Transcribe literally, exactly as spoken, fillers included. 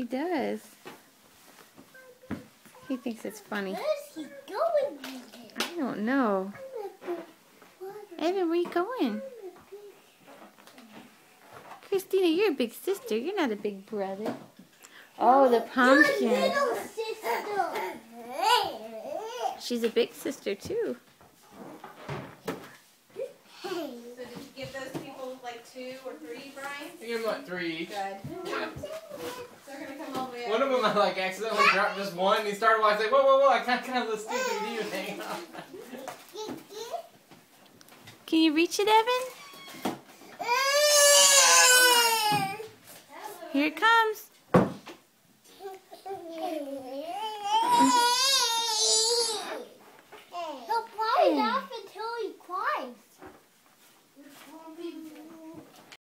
He does. He thinks it's funny. Where is he going with it? I don't know. Evan, where you going? Christina, you're a big sister. You're not a big brother. Oh, the pumpkin. Your little sister. She's a big sister, too. So did you give those people like two or three, Brian? I give them like three each. Good. Yeah. They're going to come all the way up. One of them I like accidentally dropped just one and he started like, whoa, whoa, whoa, I can't kind of the stupid you thing. Can you reach it, Evan? Here it comes.